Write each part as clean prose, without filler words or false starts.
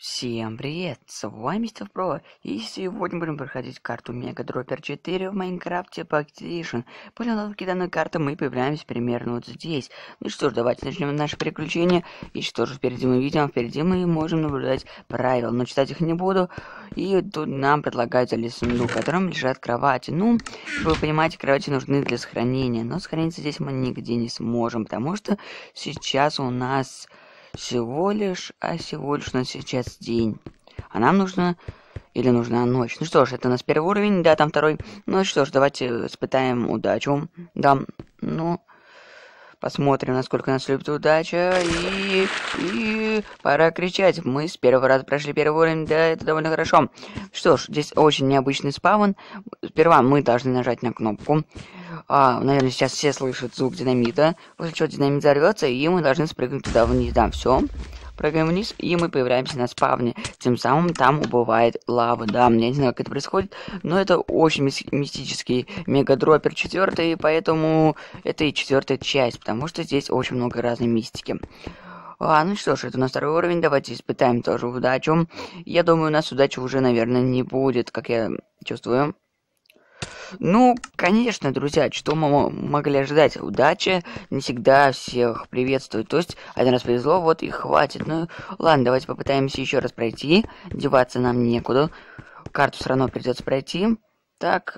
Всем привет, с вами Мистер Про, и сегодня будем проходить карту Мега Дроппер 4 в Майнкрафте по Activation. По установке данной карты мы появляемся примерно вот здесь. Ну что ж, давайте начнем наше приключение. И что же впереди мы видим? Впереди мы можем наблюдать правила, но читать их не буду. И тут нам предлагают залезть в сундук, в котором лежат кровати. Ну, вы понимаете, кровати нужны для сохранения, но сохраниться здесь мы нигде не сможем, потому что сейчас у нас... всего лишь у нас сейчас день. А нам нужно... Или нужна ночь. Ну что ж, это у нас первый уровень, да, там второй. Ну что ж, давайте испытаем удачу. Да, ну... Посмотрим, насколько нас любит удача. И пора кричать. Мы с первого раза прошли первый уровень, да, это довольно хорошо. Что ж, здесь очень необычный спавн. Сперва мы должны нажать на кнопку. Наверное, сейчас все слышат звук динамита. После чего динамит взорвется, и мы должны спрыгнуть туда вниз. Да, все. Прыгаем вниз, и мы появляемся на спавне. Тем самым там убывает лава. Да, я не знаю, как это происходит, но это очень мистический Мегадроппер 4, поэтому это и 4-я часть, потому что здесь очень много разной мистики. Ну что ж, это у нас второй уровень, давайте испытаем тоже удачу. Я думаю, у нас удачи уже, наверное, не будет, как я чувствую. Ну, конечно, друзья, что мы могли ожидать? Удача не всегда всех приветствует. То есть, один раз повезло, вот и хватит. Ну, ладно, давайте попытаемся еще раз пройти. Деваться нам некуда. Карту все равно придется пройти. Так.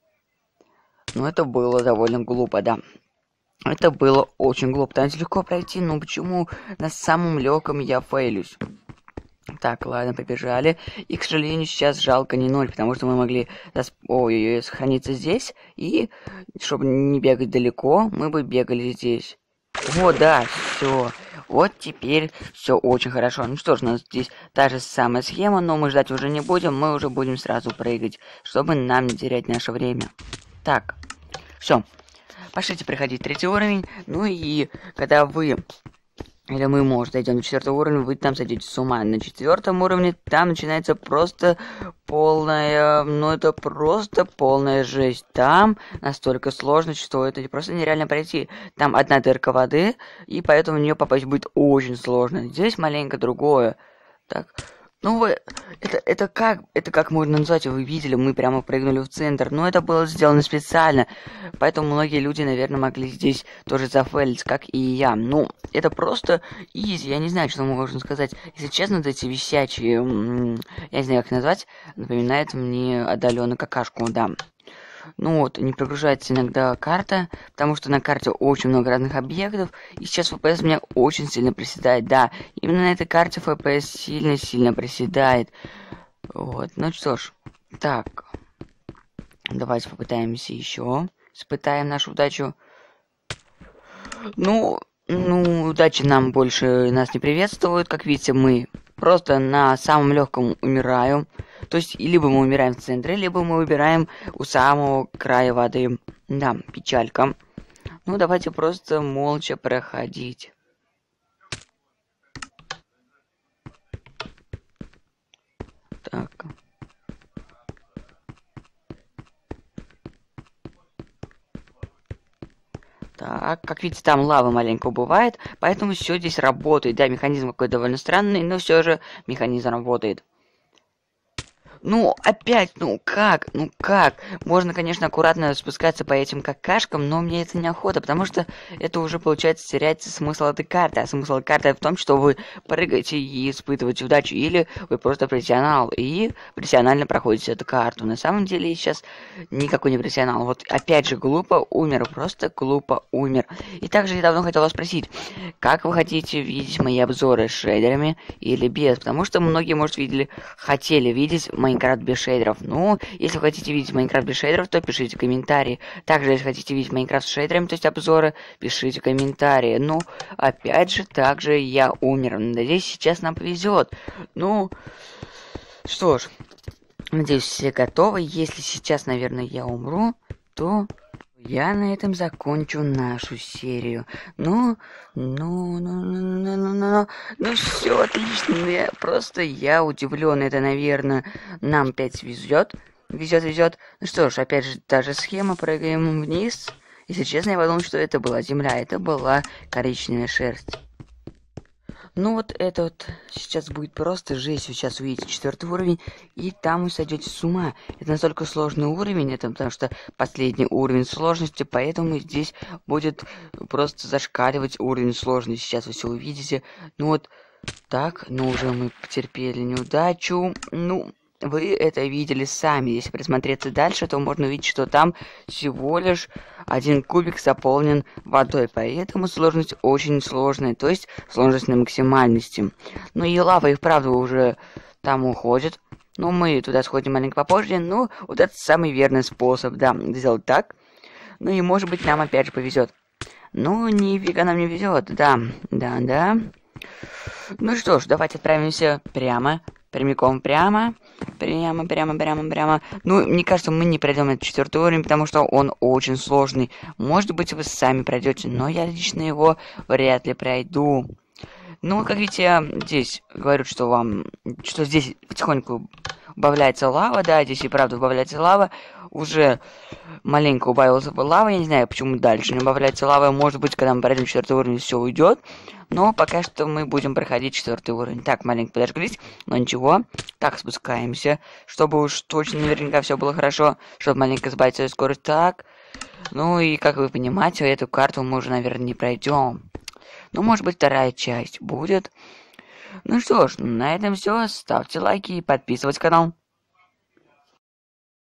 Ну, это было довольно глупо, да. Это было очень глупо. Там легко пройти, но почему на самом легком я фейлюсь? Так, ладно, побежали. И, к сожалению, сейчас жалко не 0, потому что мы могли сохраниться здесь. И, чтобы не бегать далеко, мы бы бегали здесь. О, да, все. Вот теперь все очень хорошо. Ну что ж, у нас здесь та же самая схема, но мы ждать уже не будем. Мы уже будем сразу прыгать, чтобы нам не терять наше время. Так, все. Пошлите проходить 3-й уровень. Ну и когда вы... Или мы, может, дойдем до 4-го уровня, вы там сойдете с ума. На 4-м уровне там начинается просто полная... Ну, это просто полная жесть. Там настолько сложно, что это просто нереально пройти. Там одна дырка воды, и поэтому в нее попасть будет очень сложно. Здесь маленько другое. Так... Ну, это как можно назвать? Вы видели, мы прямо прыгнули в центр. Но это было сделано специально. Поэтому многие люди, наверное, могли здесь тоже зафейлить, как и я. Ну, это просто изи. Я не знаю, что можно сказать. Если честно, вот эти висячие, я не знаю, как их назвать, напоминает мне отдаленно какашку, да. Ну вот, не прогружается иногда карта, потому что на карте очень много разных объектов, и сейчас FPS у меня очень сильно приседает, да, именно на этой карте FPS сильно-сильно приседает. Вот, ну что ж, так, давайте попытаемся еще, испытаем нашу удачу. Ну, удачи нам больше нас не приветствует, как видите, мы просто на самом легком умираем. То есть, либо мы умираем в центре, либо мы умираем у самого края воды. Да, печалька. Ну, давайте просто молча проходить. Так. Так, как видите, там лава маленько убывает, поэтому все здесь работает. Да, механизм какой-то довольно странный, но все же механизм работает. Ну, опять, ну как? Можно, конечно, аккуратно спускаться по этим какашкам, но мне это неохота, потому что это уже, получается, теряется смысл этой карты. А смысл карты в том, что вы прыгаете и испытываете удачу, или вы просто профессионал, и профессионально проходите эту карту. На самом деле, я сейчас никакой не профессионал. Вот, опять же, глупо умер, просто глупо умер. И также я давно хотел вас спросить, как вы хотите видеть мои обзоры с шейдерами или без? Потому что многие, может, хотели видеть Майнкрафт без шейдеров. Ну, если вы хотите видеть Майнкрафт без шейдеров, то пишите комментарии. Также, если хотите видеть Майнкрафт с шейдерами, то есть обзоры, пишите комментарии. Ну, опять же, также я умер. Надеюсь, сейчас нам повезет. Ну, что ж, надеюсь, все готовы. Если сейчас, наверное, я умру, то я на этом закончу нашу серию. Ну, все отлично. Я удивлен. Это, наверное, нам опять везет. Везет. Ну что ж, опять же, та же схема. Прыгаем вниз. Если честно, я подумал, что это была земля. Это была коричневая шерсть. Ну вот это вот сейчас будет просто жесть. Вы сейчас увидите 4-й уровень, и там вы сойдете с ума. Это настолько сложный уровень, это потому что последний уровень сложности, поэтому здесь будет просто зашкаливать уровень сложности. Сейчас вы все увидите. Ну вот так, ну уже мы потерпели неудачу. Ну, вы это видели сами. Если присмотреться дальше, то можно увидеть, что там всего лишь один кубик заполнен водой. Поэтому сложность очень сложная, то есть сложность на максимальности. Ну и лава и вправду уже там уходит. Ну, мы туда сходим маленько попозже. Ну, вот это самый верный способ, да, сделать так. Ну и может быть нам опять же повезет. Ну, нифига нам не везет, да, да. Ну что ж, давайте отправимся прямо, прямиком прямо. Прямо. Ну, мне кажется, мы не пройдем этот 4-й уровень, потому что он очень сложный. Может быть, вы сами пройдете, но я лично его вряд ли пройду. Ну, как видите, здесь говорят, что здесь потихоньку убавляется лава, да, здесь и правда убавляется лава. Уже маленько убавилась лава, я не знаю, почему дальше не убавляется лава. Может быть, когда мы пройдем 4-й уровень, все уйдет. Но пока что мы будем проходить 4-й уровень. Так, маленько подожглись, но ничего. Так, спускаемся, чтобы уж точно наверняка все было хорошо, чтобы маленько сбавить свою скорость. Так, ну и как вы понимаете, эту карту мы уже, наверное, не пройдем. Ну, может быть, вторая часть будет. Ну что ж, на этом все. Ставьте лайки и подписывайтесь на канал.